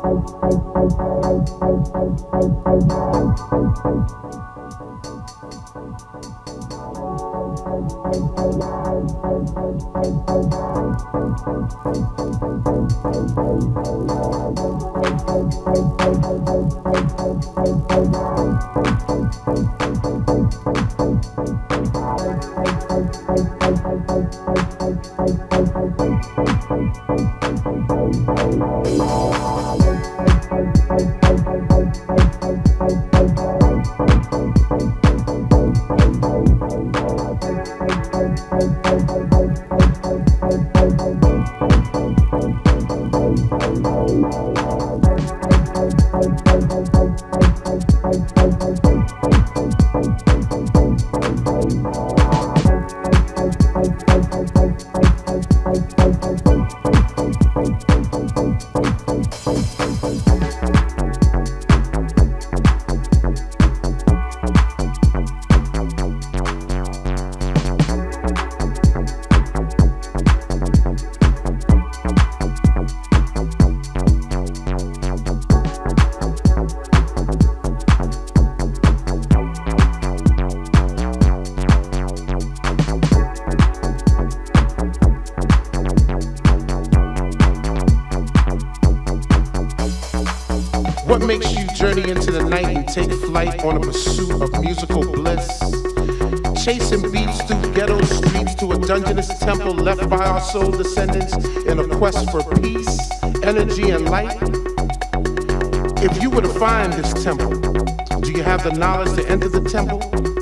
What makes you journey into the night and take flight on a pursuit of musical bliss? Chasing beats through ghetto streets to a dungeonous temple left by our soul descendants in a quest for peace, energy, and light? If you were to find this temple, do you have the knowledge to enter the temple?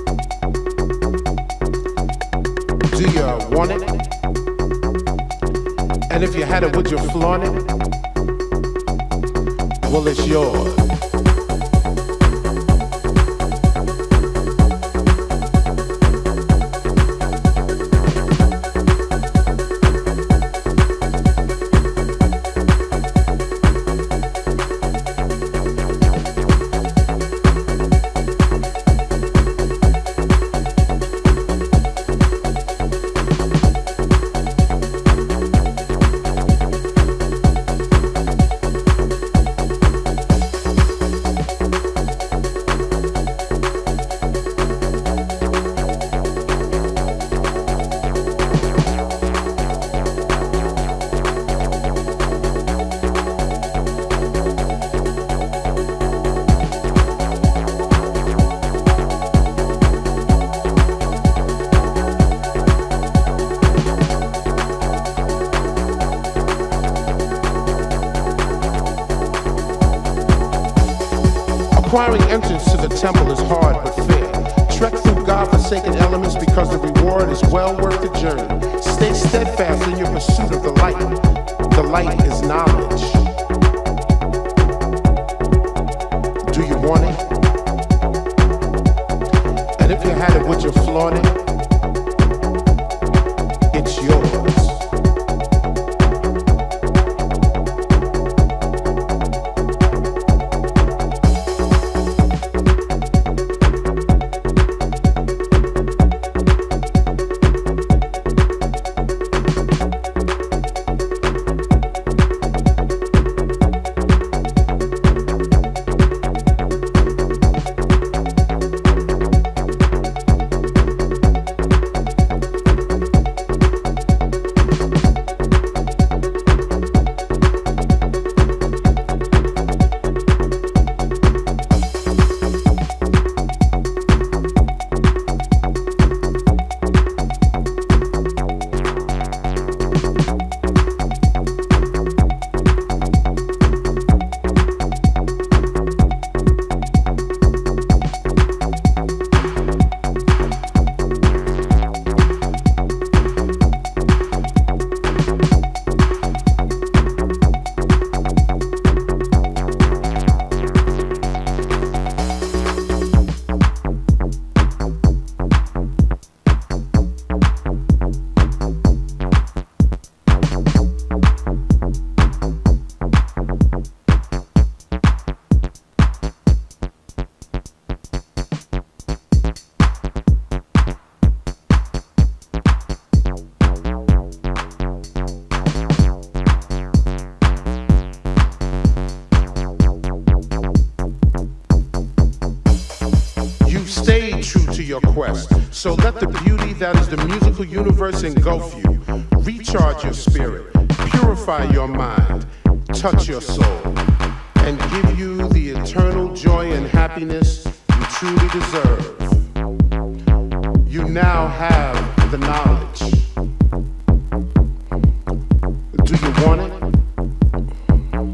Do you want it? And if you had it, would you flaunt it? Well, it's yours. Acquiring entrance to the temple is hard but fair. Trek through God-forsaken elements because the reward is well worth the journey. Stay steadfast in your pursuit of the light. The light is knowledge. Do you want it? And if you had it, would you flaunt it? It's yours. into your quest. So let the beauty that is the musical universe engulf you. Recharge your spirit, purify your mind, touch your soul, and give you the eternal joy and happiness you truly deserve. You now have the knowledge. Do you want it?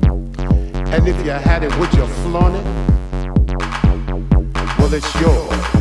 And if you had it, would you flaunt it? Well, it's yours.